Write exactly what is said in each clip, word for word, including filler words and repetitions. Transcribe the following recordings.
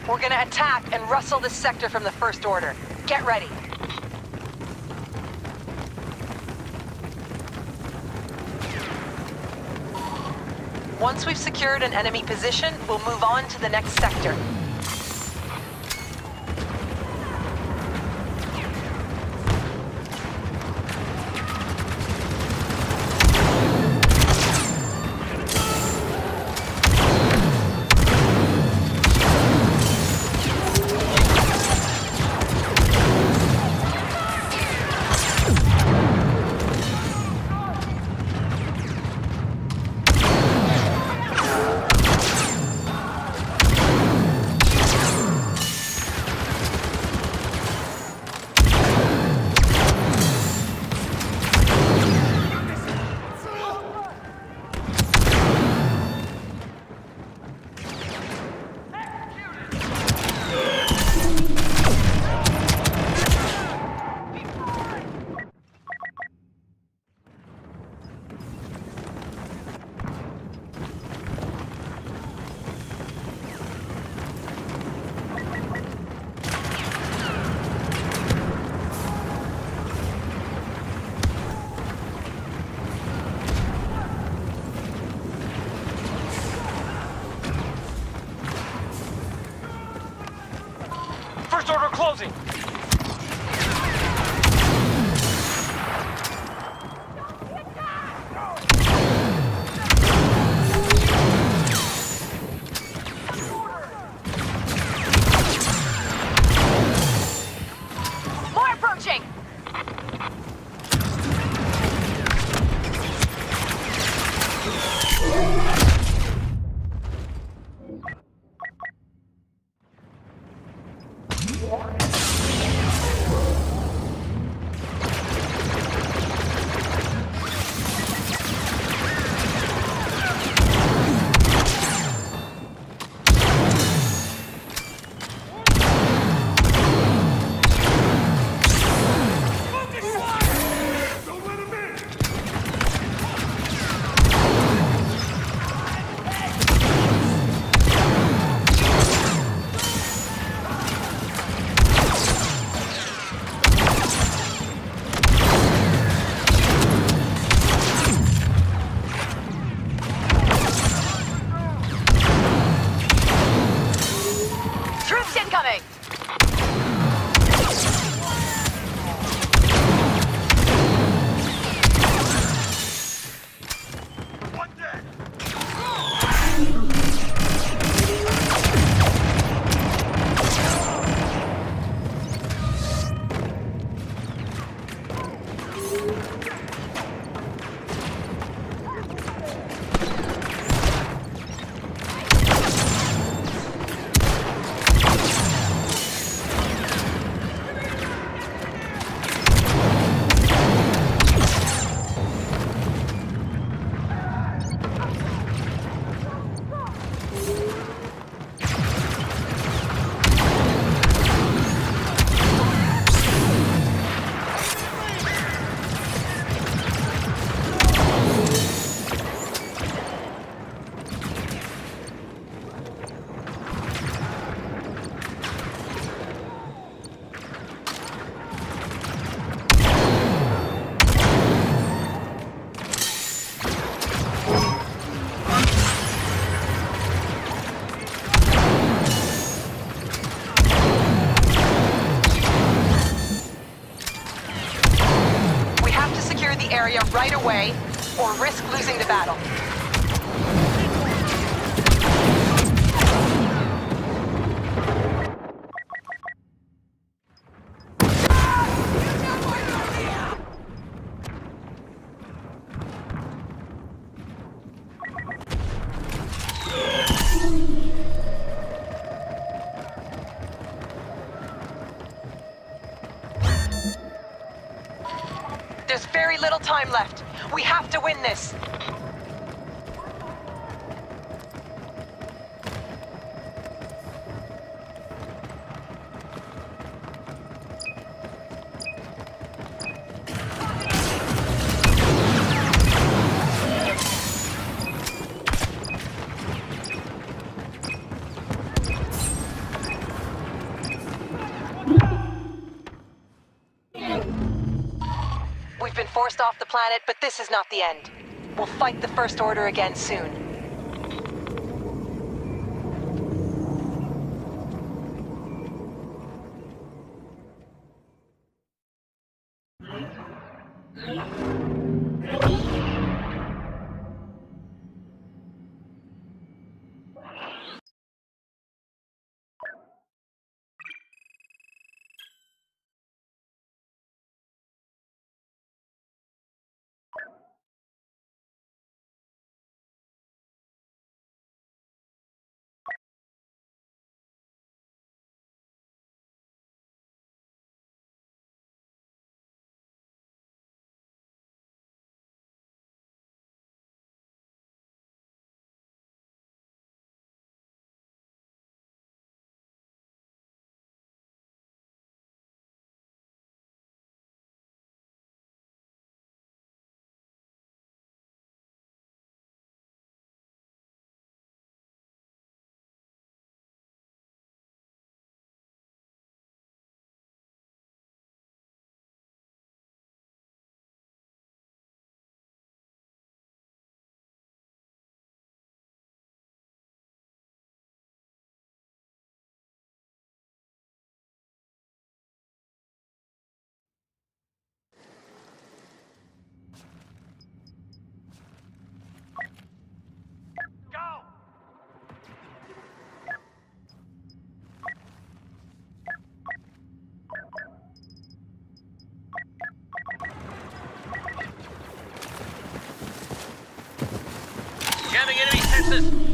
We're gonna attack and rustle this sector from the First Order. Get ready. Once we've secured an enemy position, we'll move on to the next sector. First Order closing! More approaching! Troops incoming! One dead! Area right away, or risk losing the battle. There's very little time left. We have to win this. fast off the planet, but this is not the end. We'll fight the First Order again soon. Jamming enemy sensors!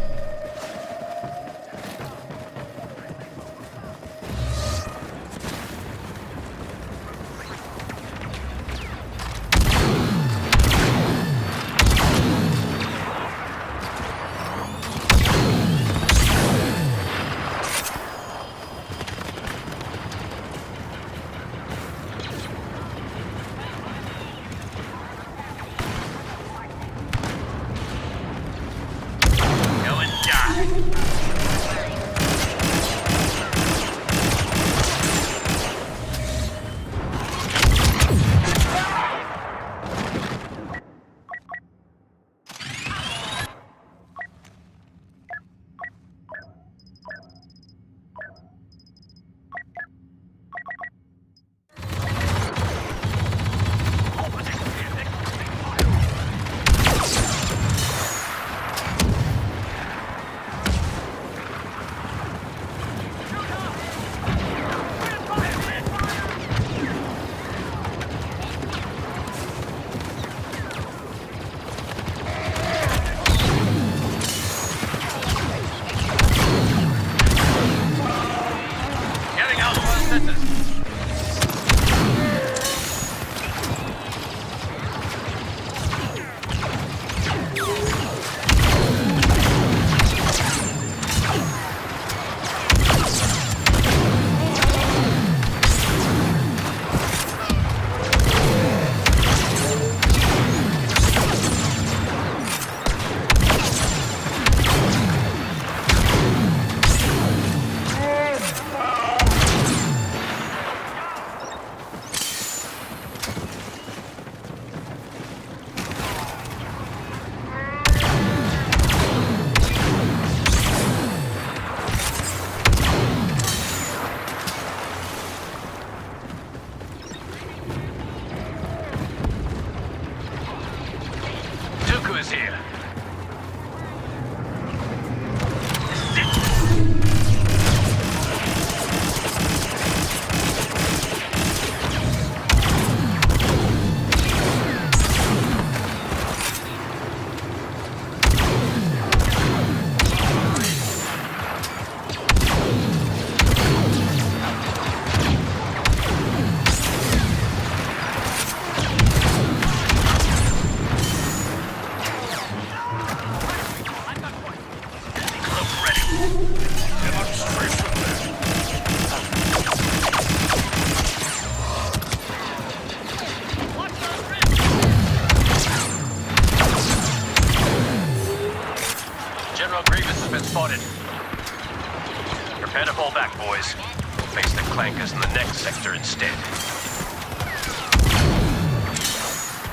Prepare to fall back, boys. Face the clankers in the next sector instead.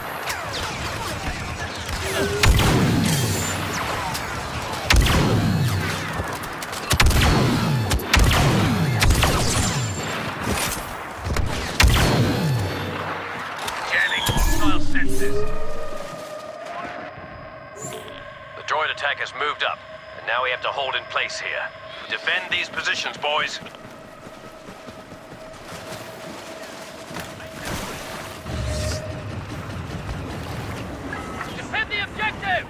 The droid attack has moved up, and now we have to hold in place here. Defend these positions, boys. Defend the objective!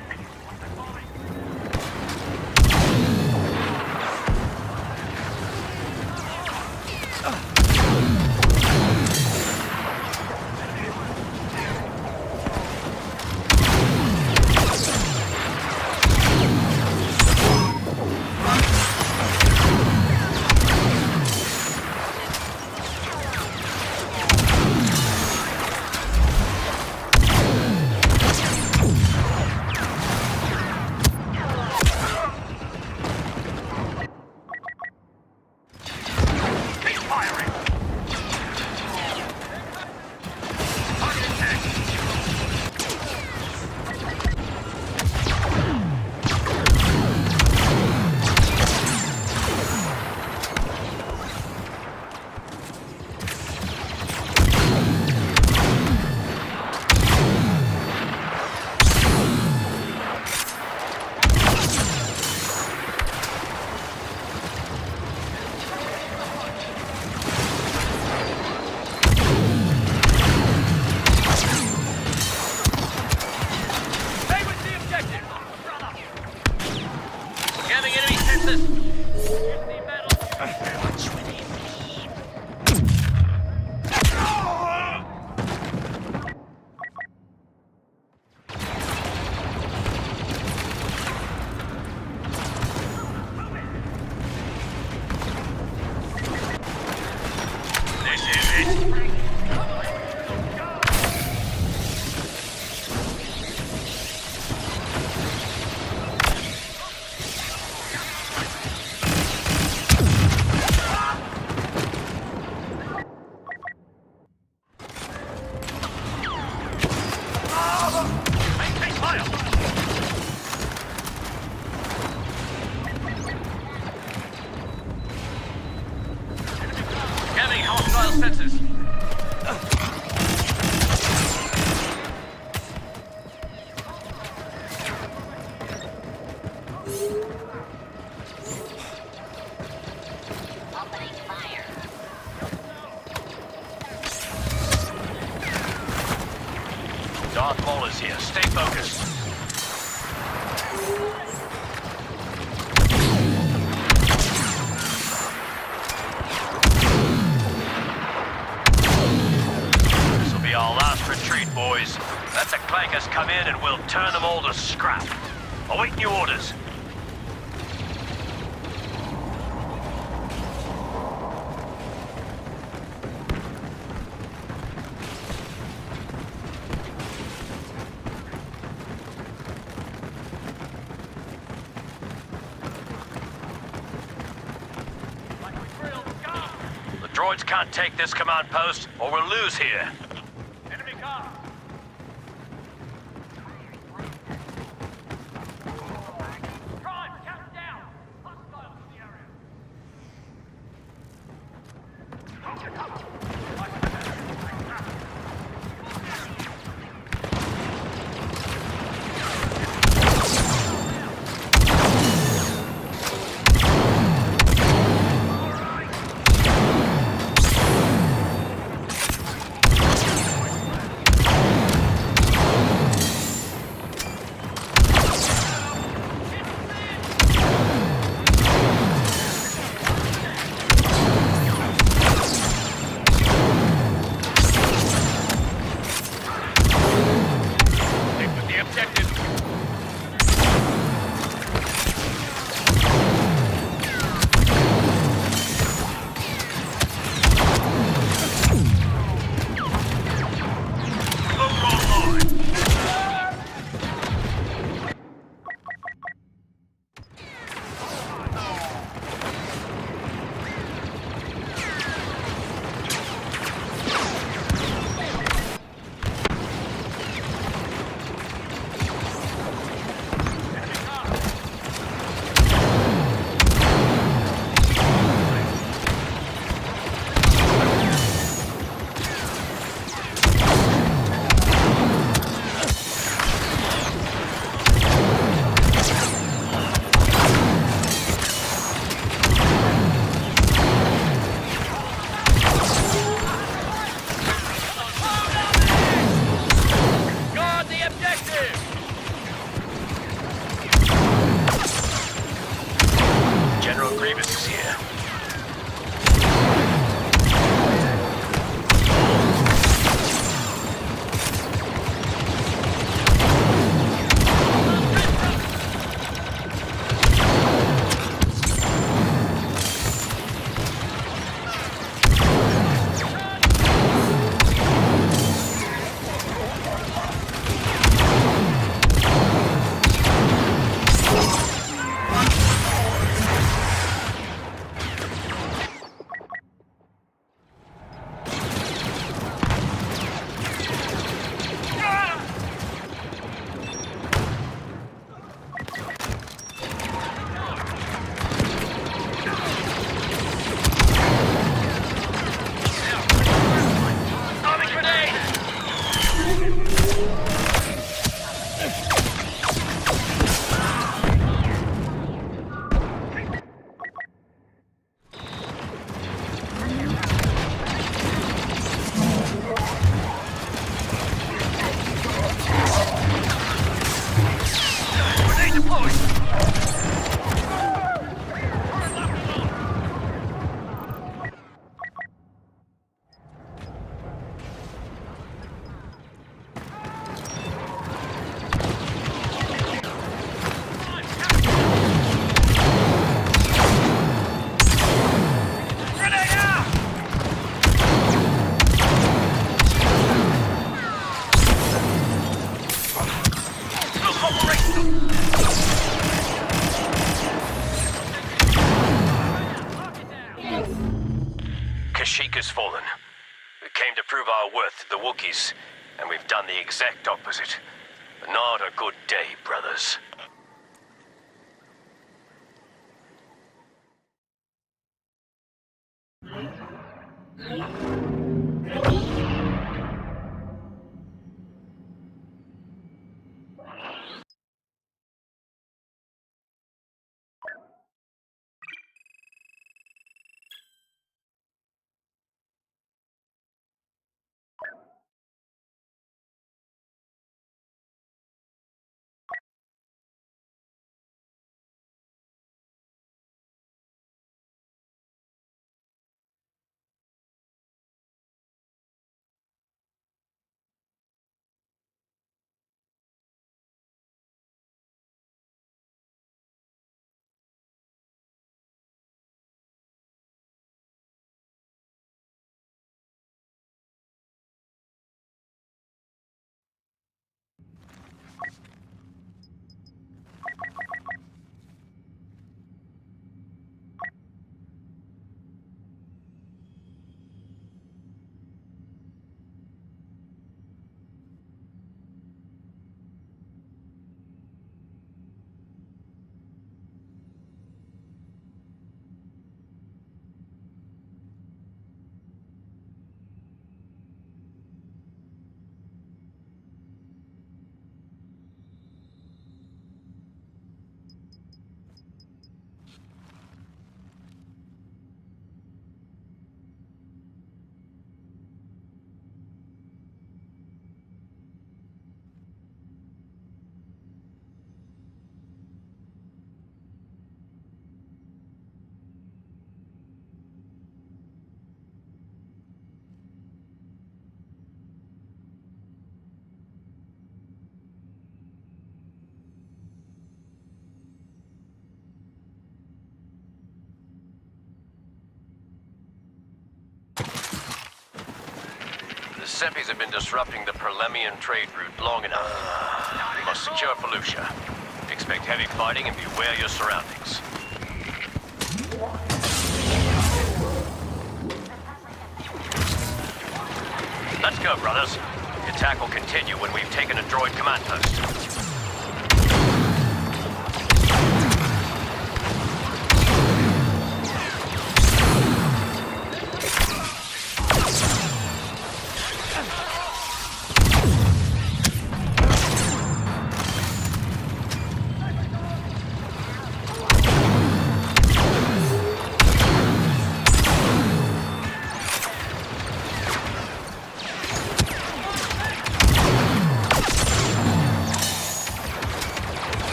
Senses. Opening fire. Darth Maul is here. Stay focused. Our last retreat, boys. Let the clankers come in and we'll turn them all to scrap. Await new orders. The droids can't take this command post or we'll lose here. has fallen. We came to prove our worth to the Wookiees, and we've done the exact opposite. Not a good day, brothers. The Seppies have been disrupting the Perlemian trade route long enough. We must secure Felucia. Expect heavy fighting and beware your surroundings. Let's go, brothers. The attack will continue when we've taken a droid command post.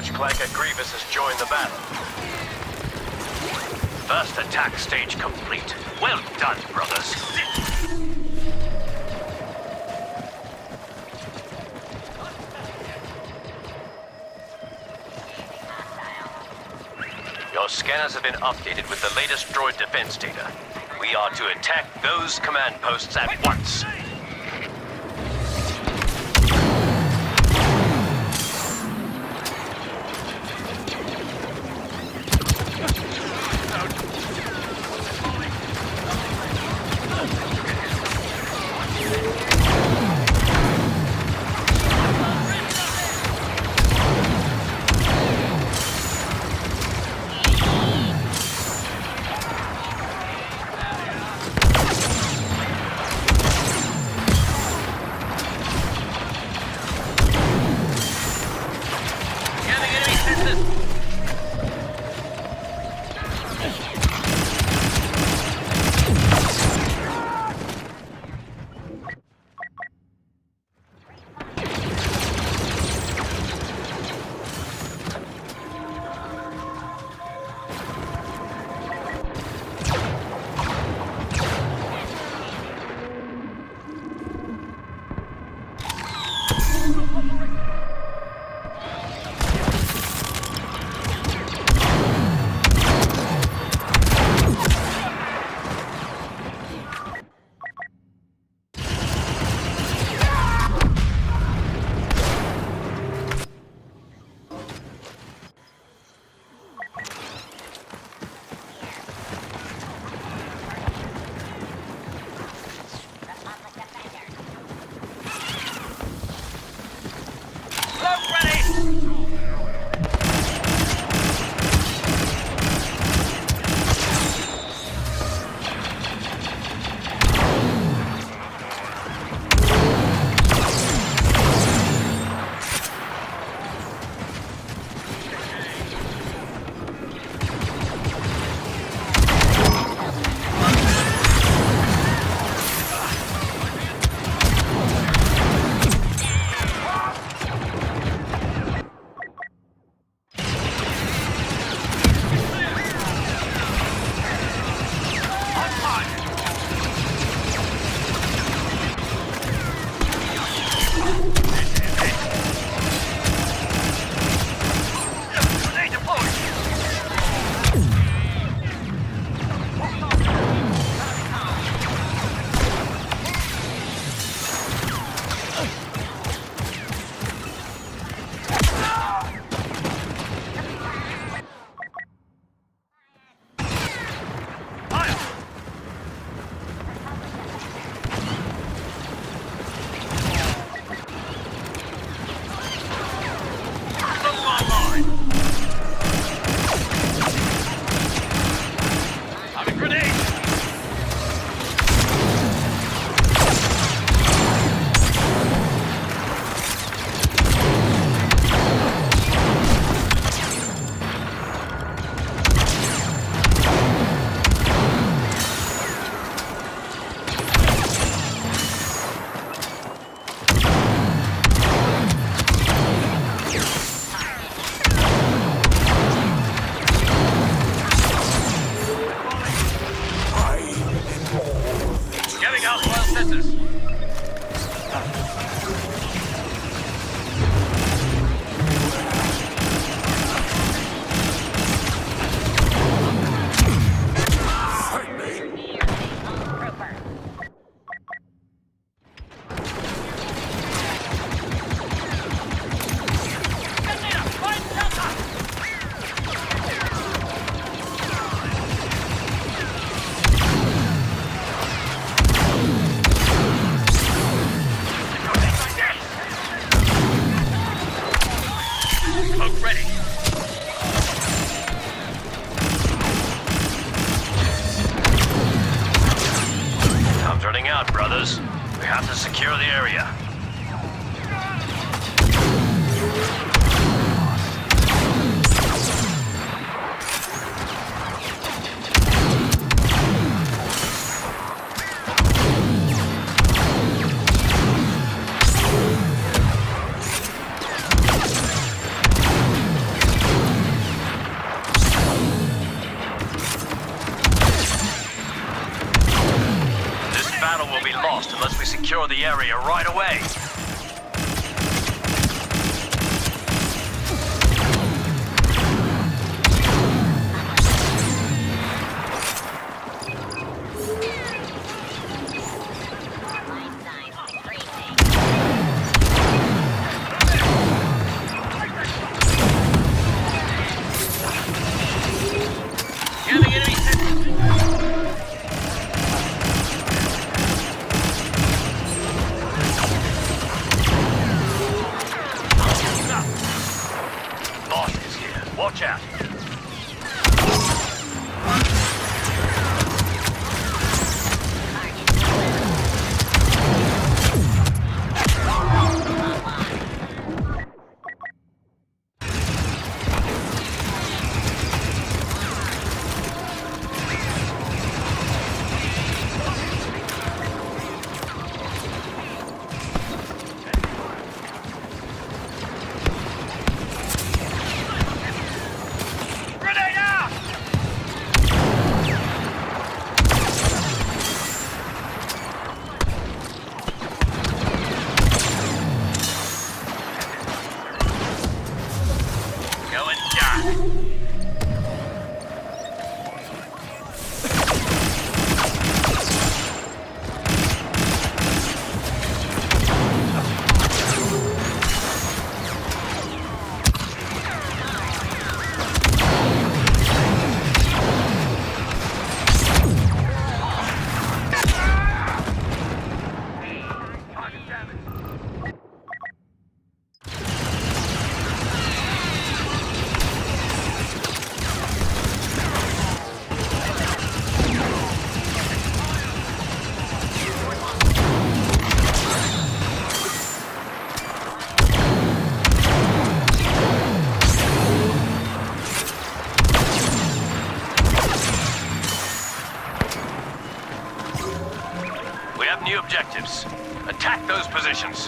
Archclanker Grievous has joined the battle. First attack stage complete. Well done, brothers. Your scanners have been updated with the latest droid defense data. We are to attack those command posts at once. brothers. We have to secure the area. will be lost unless we secure the area right away. Watch out. We have new objectives. Attack those positions.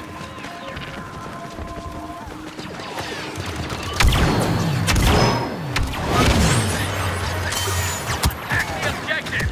Attack the objective!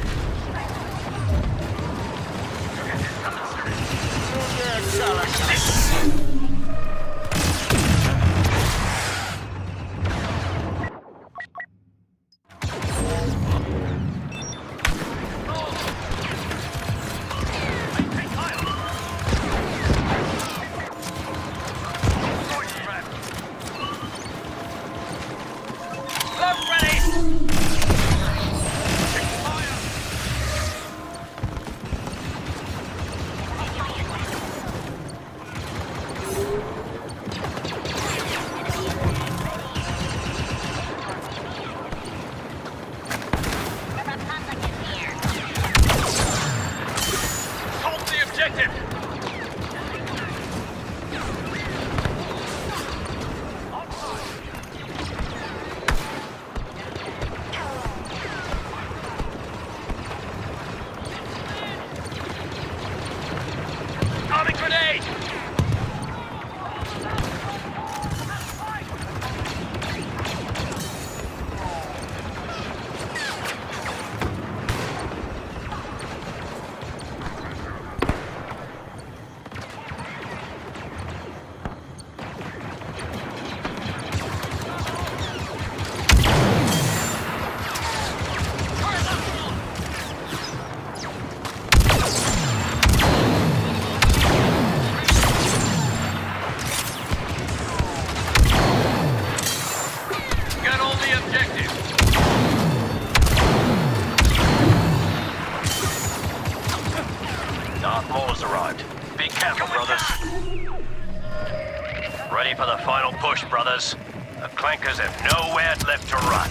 Ready for the final push, brothers. The clankers have nowhere left to run.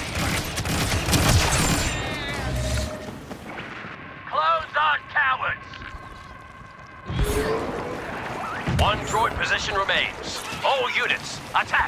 Close on cowards! One droid position remains. All units, attack!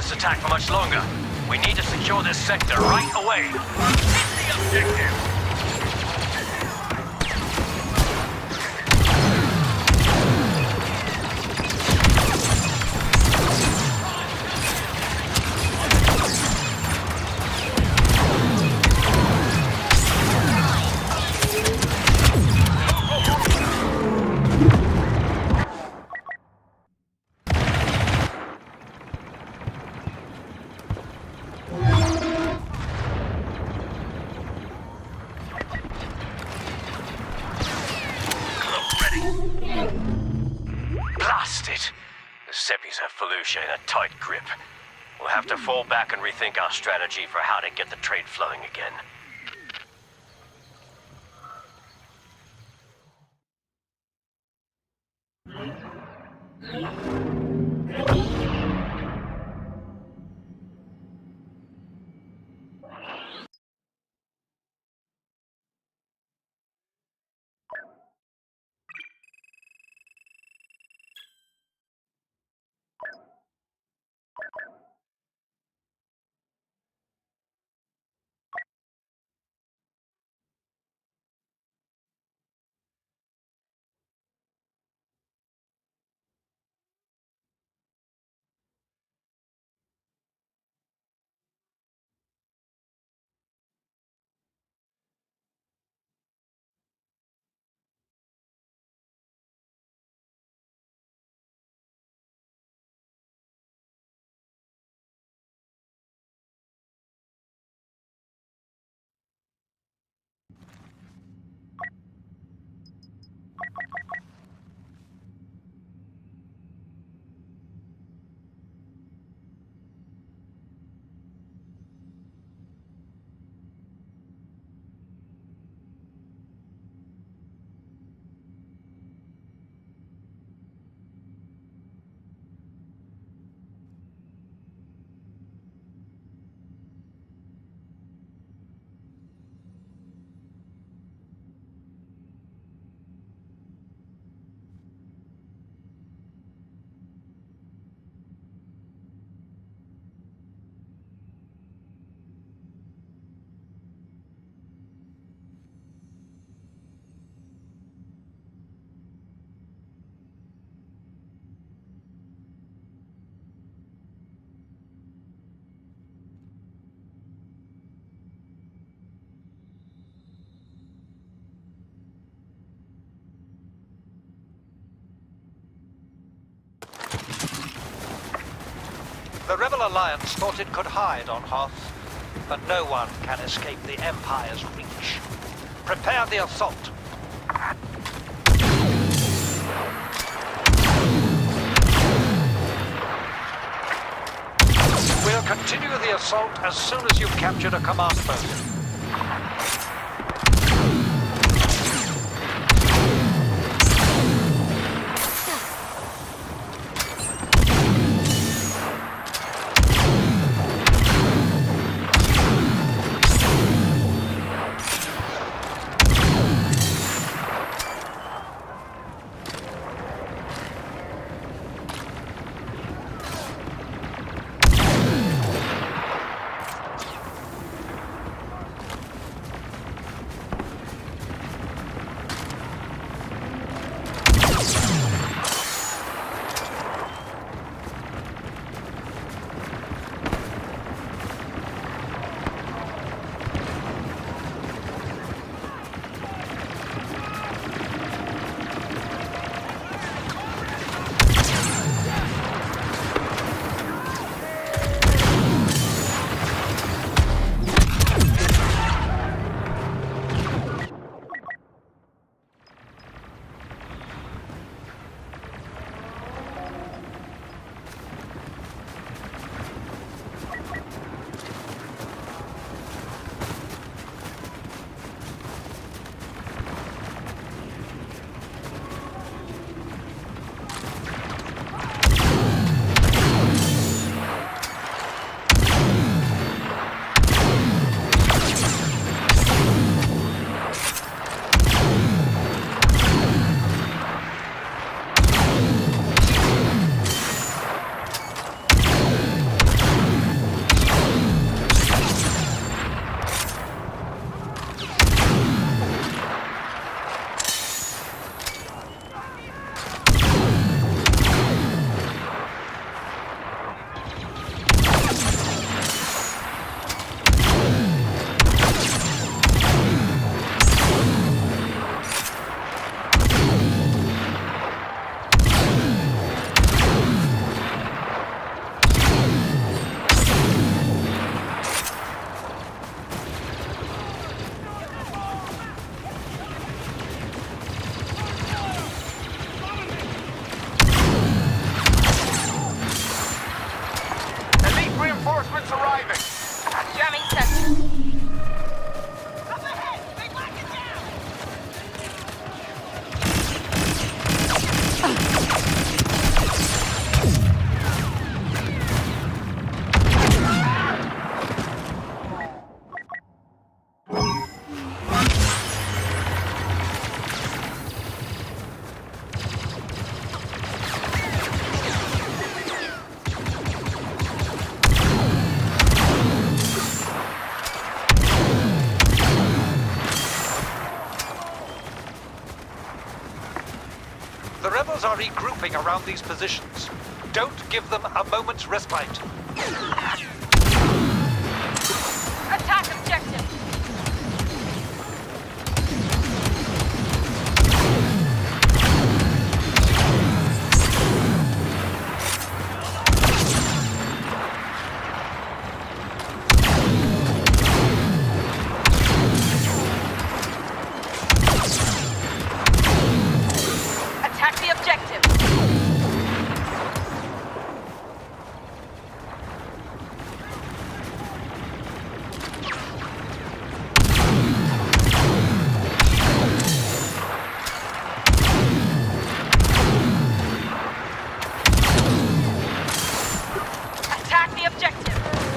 this attack for much longer. We need to secure this sector right away. Hit the objective! Blast it! The Seppies have Felucia in a tight grip. We'll have to fall back and rethink our strategy for how to get the trade flowing again. The Rebel Alliance thought it could hide on Hoth, but no one can escape the Empire's reach. Prepare the assault. We'll continue the assault as soon as you've captured a command post. regrouping around these positions. Don't give them a moment's respite. Attack objective! Attack the objective! Attack the objective!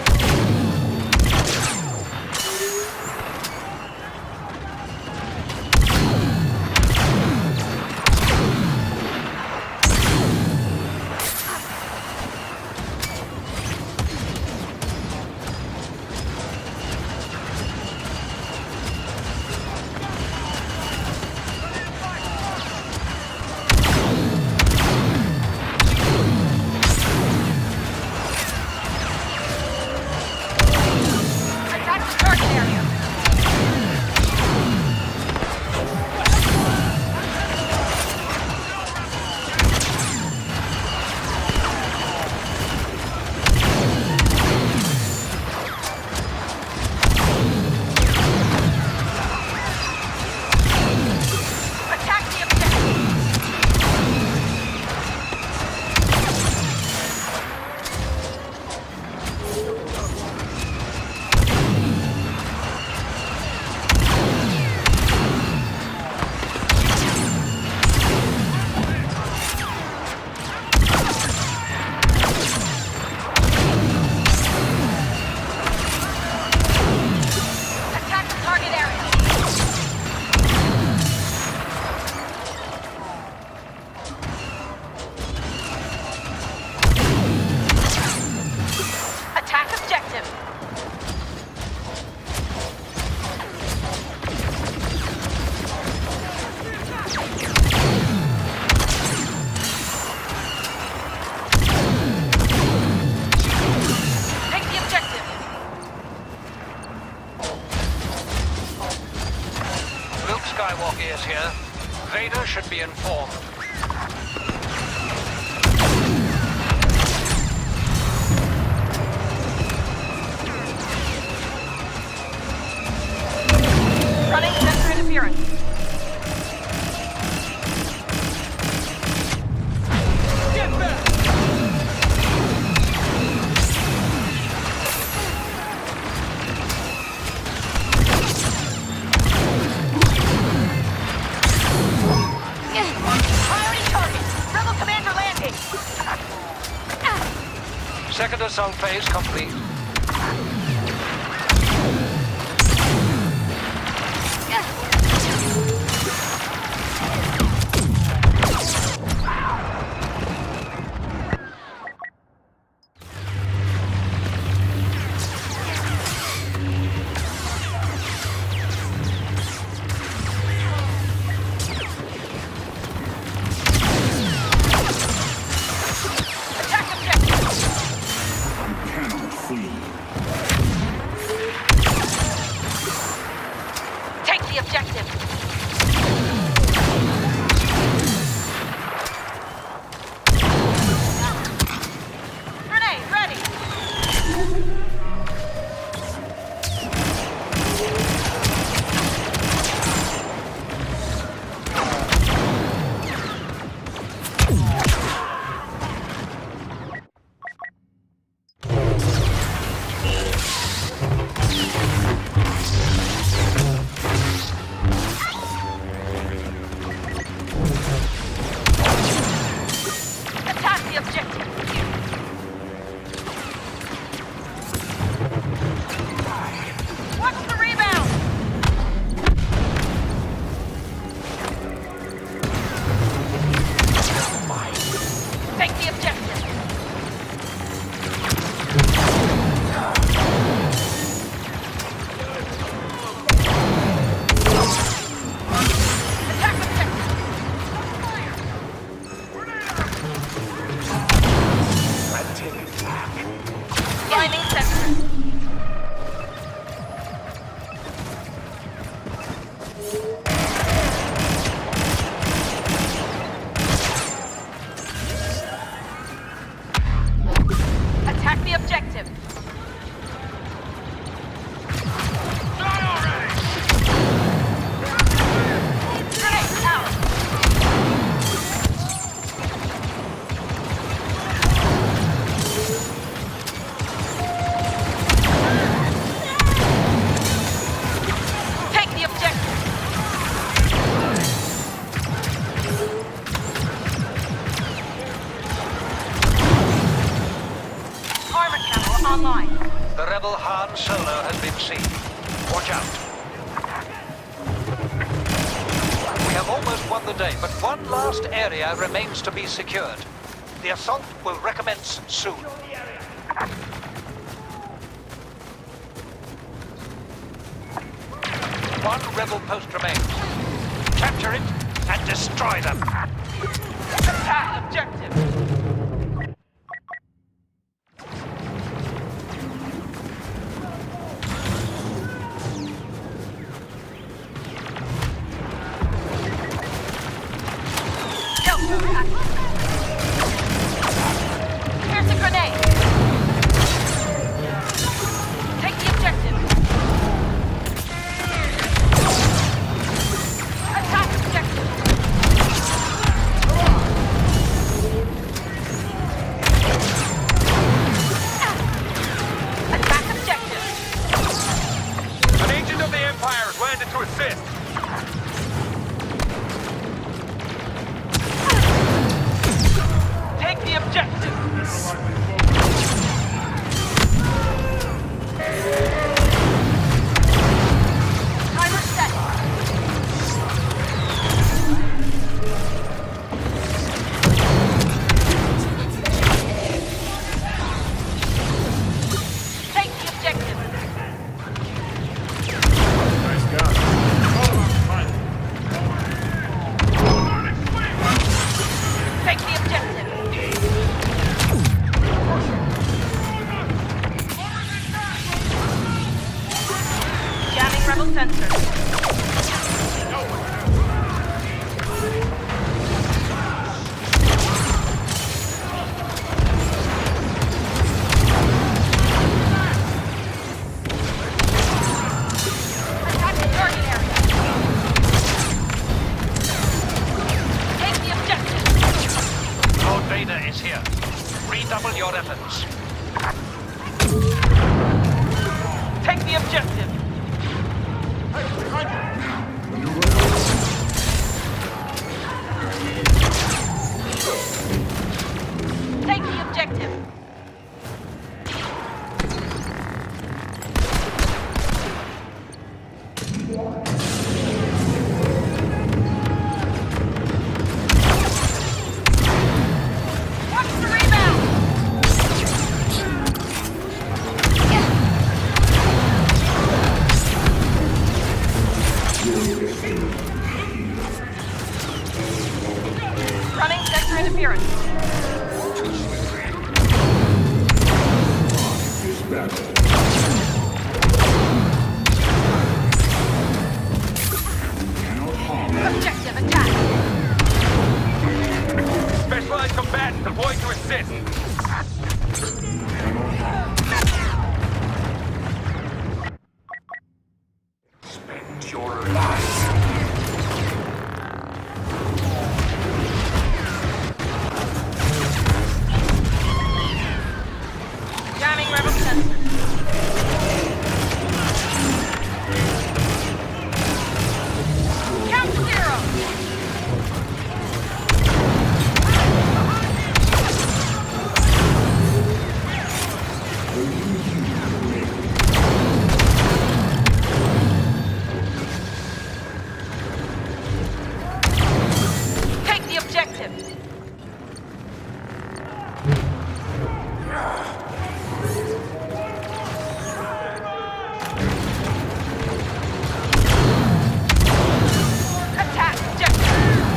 Attack the target area! Attack the objective! Attack the target area! Attack objective! Take the objective! Luke Skywalker is here. Vader should be informed. Running sensor interference. Get back! Priority target! Rebel commander landing! Second assault phase complete. Attack objective! You cannot flee. Han Solo has been seen. Watch out. We have almost won the day, but one last area remains to be secured. The assault will recommence soon. One rebel post remains. Capture it and destroy them. Attack objective. Here's a grenade. Take the objective. Attack objective. Attack objective. An agent of the Empire has landed to assist. Take the objective. Timer set. Take the objective. Nice gun. Take the objective. Jamming rebel sensors. Attack the target area. Take the objective. Lord Vader is here. Redouble your efforts. Take the objective. Take the objective. Watch the rebound. Running sector interference. Objective attack. Specialized combatants deployed to assist. Spend your life. Jamming rebel sensors. Count to zero. Take the objective. Attack objective.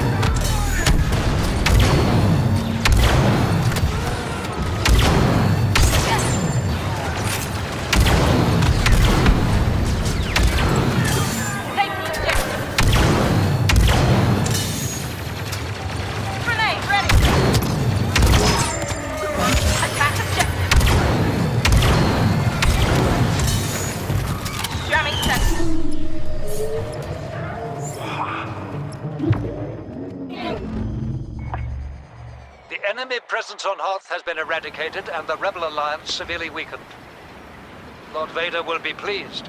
Take the objective. Grenade ready. Attack objective. Jamming sensor. The enemy presence on Hoth has been eradicated and the Rebel Alliance severely weakened. Lord Vader will be pleased.